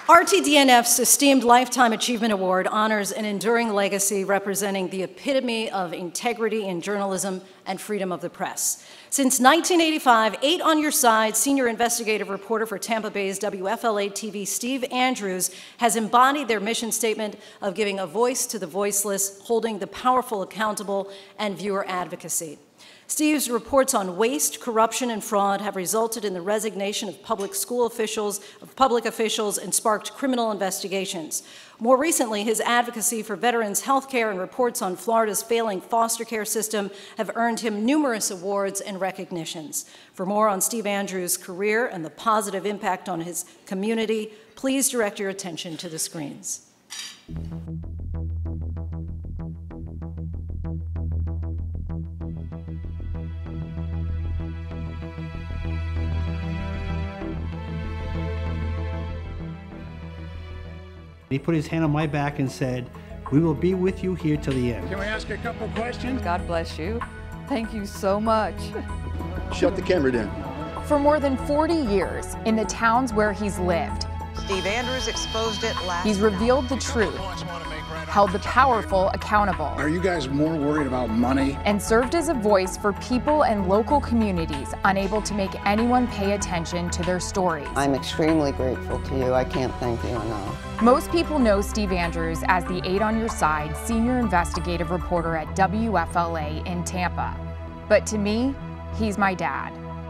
RTDNF's esteemed Lifetime Achievement Award honors an enduring legacy representing the epitome of integrity in journalism and freedom of the press. Since 1985, 8 on Your Side senior investigative reporter for Tampa Bay's WFLA-TV, Steve Andrews, has embodied their mission statement of giving a voice to the voiceless, holding the powerful accountable, and viewer advocacy. Steve's reports on waste, corruption, and fraud have resulted in the resignation of public officials, and sparked criminal investigations. More recently, his advocacy for veterans' health care and reports on Florida's failing foster care system have earned him numerous awards and recognitions. For more on Steve Andrews' career and the positive impact on his community, please direct your attention to the screens. He put his hand on my back and said, "We will be with you here till the end." Can we ask a couple questions? God bless you. Thank you so much. Shut the camera down. For more than 40 years, in the towns where he's lived, Steve Andrews exposed it last he's revealed the truth, held the powerful accountable. Are you guys more worried about money? And served as a voice for people and local communities unable to make anyone pay attention to their stories. I'm extremely grateful to you. I can't thank you enough. Most people know Steve Andrews as the 8 on Your Side senior investigative reporter at WFLA in Tampa. But to me, he's my dad.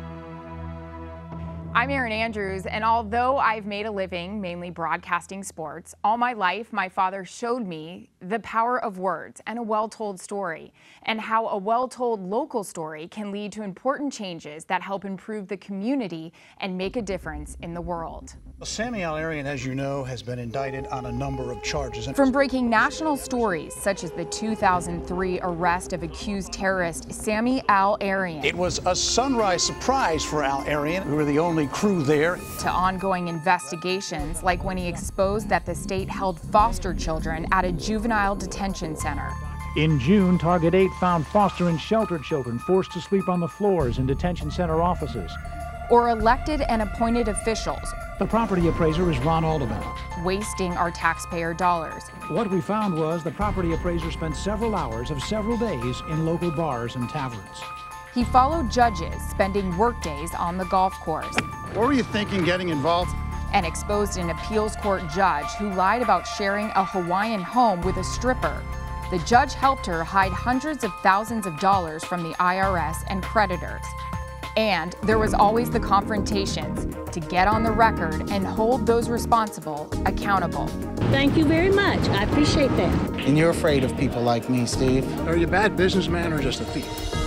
I'm Erin Andrews, and although I've made a living mainly broadcasting sports, all my life my father showed me the power of words and a well-told story, and how a well-told local story can lead to important changes that help improve the community and make a difference in the world. Sammy Al-Arian, as you know, has been indicted on a number of charges. From breaking national stories, such as the 2003 arrest of accused terrorist Sammy Al-Arian. It was a sunrise surprise for Al-Arian. We were the only crew there. To ongoing investigations, like when he exposed that the state held foster children at a juvenile detention center. In June, Target 8 found foster and shelter children forced to sleep on the floors in detention center offices. Or elected and appointed officials. The property appraiser is Ron Alderman. Wasting our taxpayer dollars. What we found was the property appraiser spent several hours of several days in local bars and taverns. He followed judges spending workdays on the golf course. What were you thinking getting involved? And exposed an appeals court judge who lied about sharing a Hawaiian home with a stripper. The judge helped her hide hundreds of thousands of dollars from the IRS and creditors. And there was always the confrontations to get on the record and hold those responsible accountable. Thank you very much. I appreciate that. And you're afraid of people like me, Steve? Are you a bad businessman or just a thief?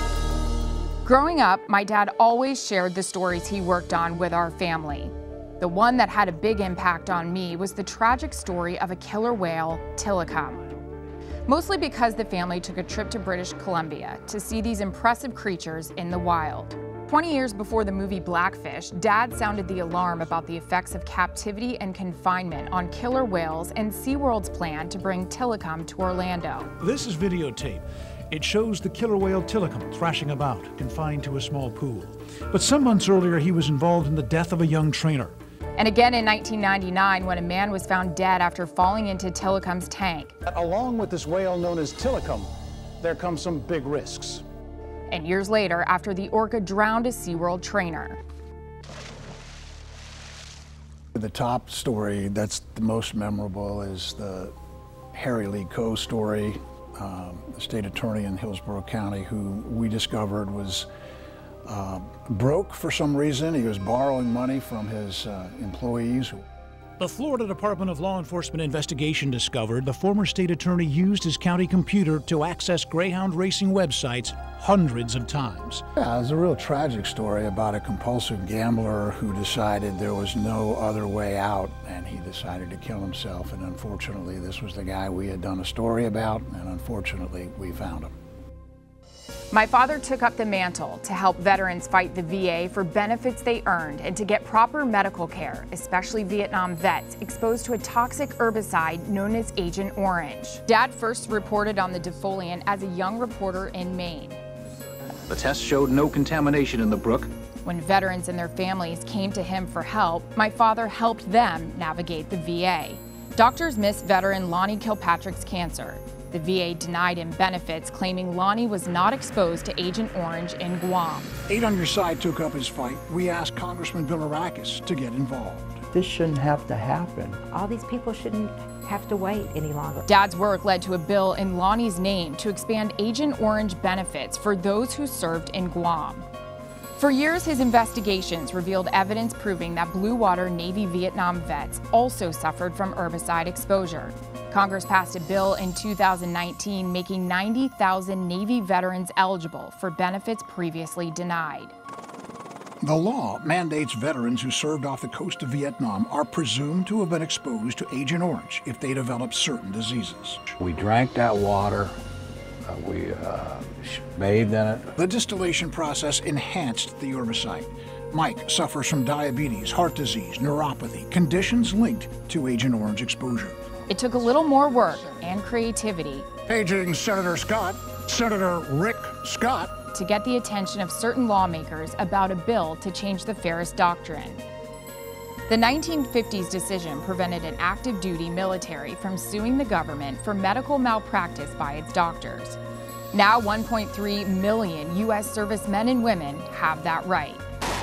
Growing up, my dad always shared the stories he worked on with our family. The one that had a big impact on me was the tragic story of a killer whale, Tilikum. Mostly because the family took a trip to British Columbia to see these impressive creatures in the wild. 20 years before the movie Blackfish, Dad sounded the alarm about the effects of captivity and confinement on killer whales and SeaWorld's plan to bring Tilikum to Orlando. This is videotape. It shows the killer whale Tilikum thrashing about, confined to a small pool. But some months earlier, he was involved in the death of a young trainer. And again in 1999, when a man was found dead after falling into Tilikum's tank. Along with this whale known as Tilikum, there come some big risks. And years later, after the orca drowned a SeaWorld trainer. The top story that's the most memorable is the Harry Lee Coe story, the state attorney in Hillsborough County, who we discovered was broke for some reason. He was borrowing money from his employees. The Florida Department of Law Enforcement investigation discovered the former state attorney used his county computer to access Greyhound racing websites hundreds of times. Yeah, it was a real tragic story about a compulsive gambler who decided there was no other way out, and he decided to kill himself. And unfortunately, this was the guy we had done a story about, and unfortunately, we found him. My father took up the mantle to help veterans fight the VA for benefits they earned and to get proper medical care, especially Vietnam vets exposed to a toxic herbicide known as Agent Orange. Dad first reported on the defoliant as a young reporter in Maine. The test showed no contamination in the brook, When veterans and their families came to him for help, my father helped them navigate the VA. Doctors missed veteran Lonnie Kilpatrick's cancer. The VA denied him benefits, claiming Lonnie was not exposed to Agent Orange in Guam. 8 on Your Side took up his fight. We asked Congressman Bilirakis to get involved. This shouldn't have to happen. All these people shouldn't have to wait any longer. Dad's work led to a bill in Lonnie's name to expand Agent Orange benefits for those who served in Guam. For years, his investigations revealed evidence proving that Blue Water Navy Vietnam vets also suffered from herbicide exposure. Congress passed a bill in 2019 making 90,000 Navy veterans eligible for benefits previously denied. The law mandates veterans who served off the coast of Vietnam are presumed to have been exposed to Agent Orange if they develop certain diseases. We drank that water. We bathed in it. The distillation process enhanced the herbicide. Mike suffers from diabetes, heart disease, neuropathy, conditions linked to Agent Orange exposure. It took a little more work and creativity. Paging Senator Scott, Senator Rick Scott, to get the attention of certain lawmakers about a bill to change the Ferris Doctrine. The 1950s decision prevented an active duty military from suing the government for medical malpractice by its doctors. Now 1.3 million U.S. servicemen and women have that right.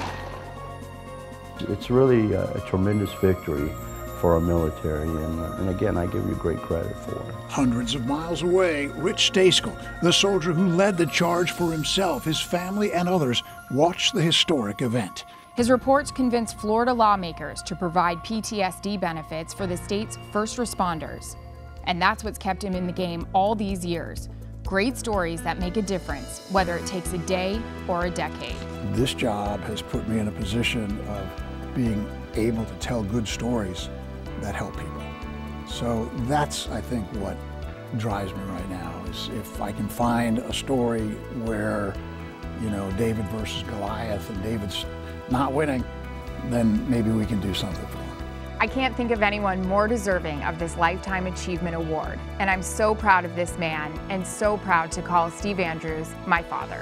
It's really a tremendous victory for our military, and again, I give you great credit for it. Hundreds of miles away, Rich Stayskull, the soldier who led the charge for himself, his family, and others, watched the historic event. His reports convinced Florida lawmakers to provide PTSD benefits for the state's first responders. And that's what's kept him in the game all these years. Great stories that make a difference, whether it takes a day or a decade. This job has put me in a position of being able to tell good stories that help people. So that's, I think, what drives me right now, is if I can find a story where, you know, David versus Goliath and David's not winning, then maybe we can do something for him. I can't think of anyone more deserving of this Lifetime Achievement Award, and I'm so proud of this man and so proud to call Steve Andrews my father.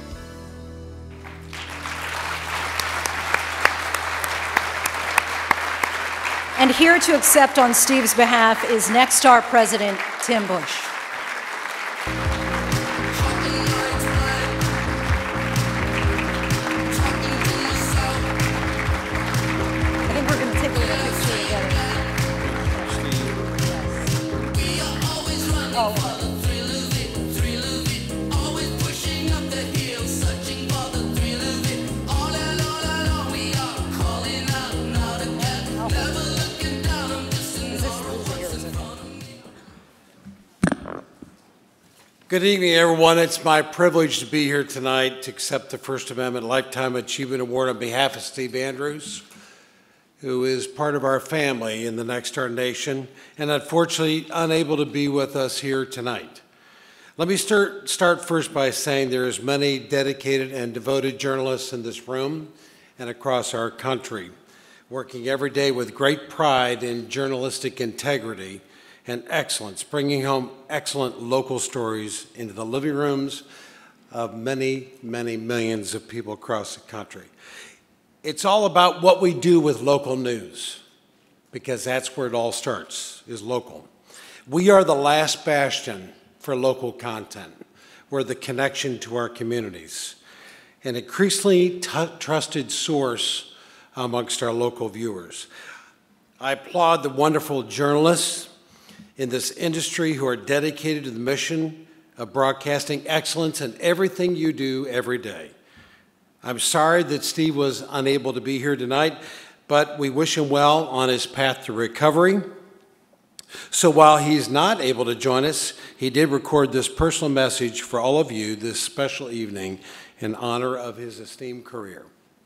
And here to accept on Steve's behalf is Nexstar President Tim Busch. Good evening, everyone. It's my privilege to be here tonight to accept the First Amendment Lifetime Achievement Award on behalf of Steve Andrews, who is part of our family in the Nexstar Nation and unfortunately unable to be with us here tonight. Let me start first by saying there's many dedicated and devoted journalists in this room and across our country, working every day with great pride in journalistic integrity and excellence, bringing home excellent local stories into the living rooms of many, many millions of people across the country. It's all about what we do with local news, because that's where it all starts, is local. We are the last bastion for local content. We're the connection to our communities, an increasingly trusted source amongst our local viewers. I applaud the wonderful journalists in this industry who are dedicated to the mission of broadcasting excellence in everything you do every day. I'm sorry that Steve was unable to be here tonight, but we wish him well on his path to recovery. So while he's not able to join us, he did record this personal message for all of you this special evening in honor of his esteemed career.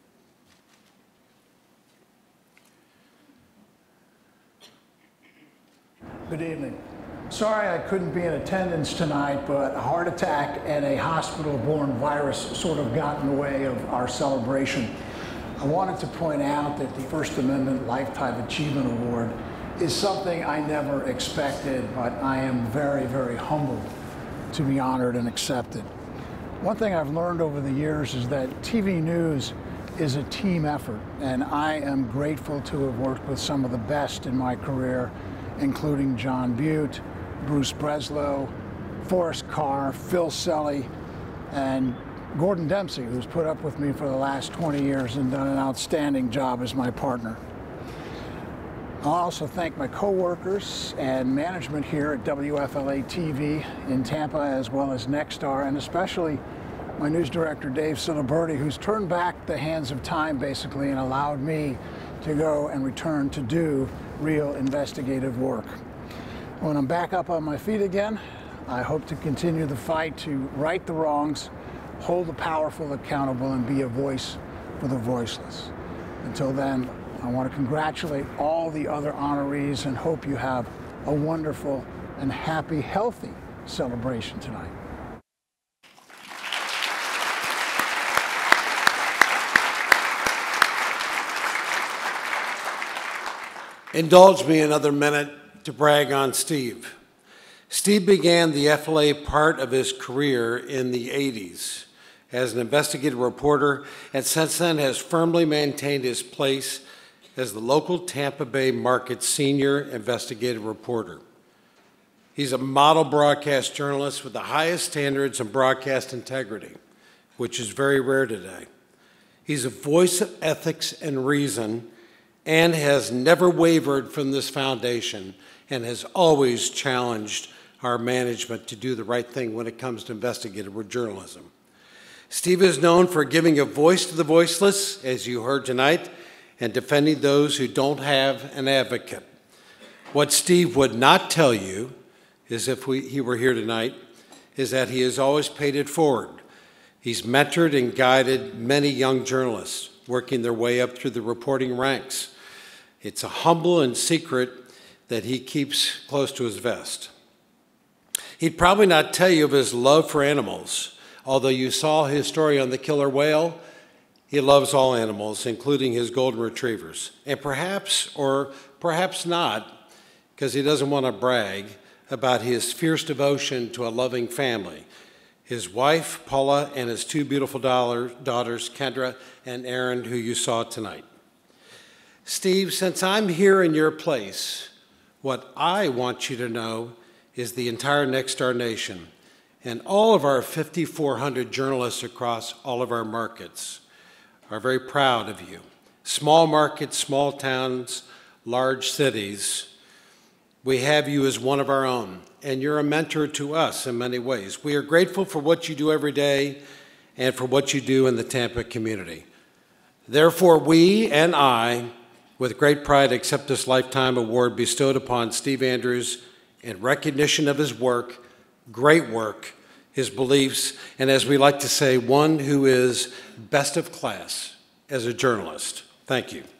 Good evening. Sorry I couldn't be in attendance tonight, but a heart attack and a hospital-borne virus sort of got in the way of our celebration. I wanted to point out that the First Amendment Lifetime Achievement Award is something I never expected, but I am very, very humbled to be honored and accepted. One thing I've learned over the years is that TV news is a team effort, and I am grateful to have worked with some of the best in my career, including John Butte, Bruce Breslow, Forrest Carr, Phil Selly, and Gordon Dempsey, who's put up with me for the last 20 years and done an outstanding job as my partner. I'll also thank my co-workers and management here at WFLA TV in Tampa, as well as Nexstar, and especially my news director, Dave Siliberti, who's turned back the hands of time, basically, and allowed me to go and return to do real investigative work. When I'm back up on my feet again, I hope to continue the fight to right the wrongs, hold the powerful accountable, and be a voice for the voiceless. Until then, I want to congratulate all the other honorees and hope you have a wonderful and happy, healthy celebration tonight. Indulge me another minute to brag on Steve. Steve began the FLA part of his career in the 80s as an investigative reporter, and since then has firmly maintained his place as the local Tampa Bay market senior investigative reporter. He's a model broadcast journalist with the highest standards of broadcast integrity, which is very rare today. He's a voice of ethics and reason, and has never wavered from this foundation, and has always challenged our management to do the right thing when it comes to investigative journalism. Steve is known for giving a voice to the voiceless, as you heard tonight, and defending those who don't have an advocate. What Steve would not tell you is, if he were here tonight, is that he has always paid it forward. He's mentored and guided many young journalists working their way up through the reporting ranks. It's a humble and secret that he keeps close to his vest. He'd probably not tell you of his love for animals, although you saw his story on the killer whale. He loves all animals, including his golden retrievers. And perhaps, or perhaps not, because he doesn't want to brag, about his fierce devotion to a loving family. His wife, Paula, and his two beautiful daughters, Kendra and Erin, who you saw tonight. Steve, since I'm here in your place, what I want you to know is the entire Nexstar Nation and all of our 5,400 journalists across all of our markets are very proud of you. Small markets, small towns, large cities, we have you as one of our own, and you're a mentor to us in many ways. We are grateful for what you do every day and for what you do in the Tampa community. Therefore, we and I, with great pride, accept this Lifetime Award bestowed upon Steve Andrews in recognition of his work, great work, his beliefs, and as we like to say, one who is best of class as a journalist. Thank you.